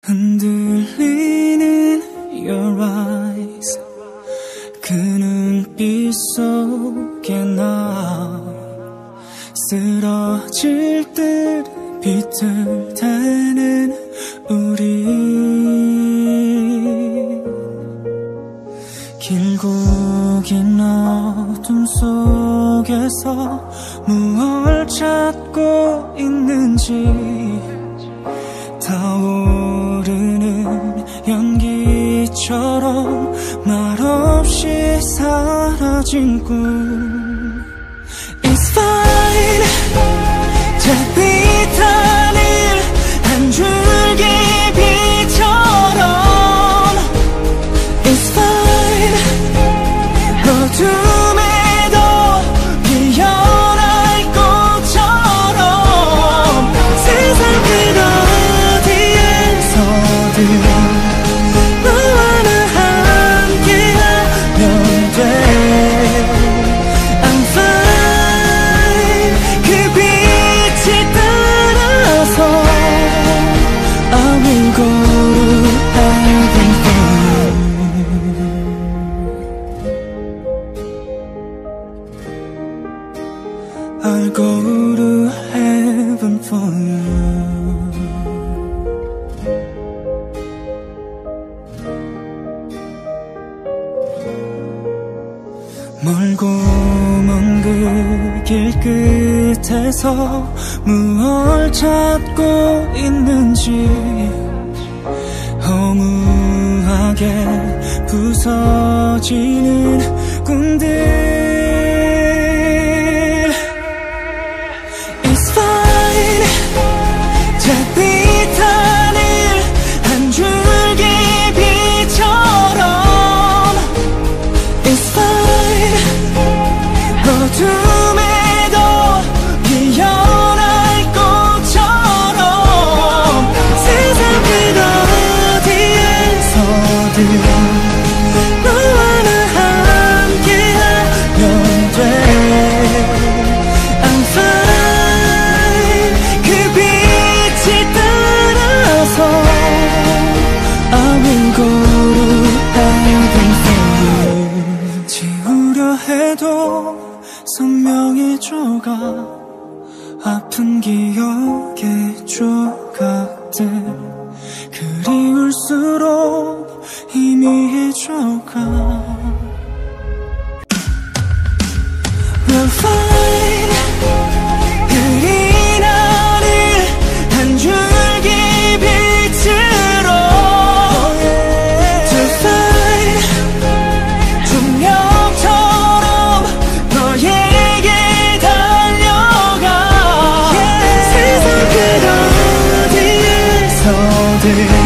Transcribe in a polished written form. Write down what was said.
흔들리는 your eyes, 그 눈빛 속에 나 쓰러질 듯 비틀대는 우리. 길고 긴 어둠 속에서 무얼 찾고 있는지, 타오르는 연기처럼 말없이 사라진 꿈. It's fine. 잿빛 하늘 한 줄기 빛처럼. It's fine. 어둠에도 피어날 꽃처럼. 세상 그 어디에서든 너와 나 함께하면 돼. I'm fine. 그 빛이 따라서 I will go to heaven for you. I'll go to heaven for you. 멀고 먼 그 길 끝에서 무얼 찾고 있는지, 허무하게 부서지는 꿈들. It's fine. 잿빛 하늘 한 줄기 빛처럼. It's fine. 어둠에도 피어날 꽃처럼. 세상 그 어디에서든 너와 나 함께하면 돼. I'm fine. 그 빛이 따라서 I will go to heaven for you. 지우려 해도 선명해져가 아픈 기억의 조각들. 그리울수록 희미해져가. We're fine. 흐린 하늘 한 줄기 빛으로 To fine. 조명처럼 너에게 달려가. 세상 그 어디에서든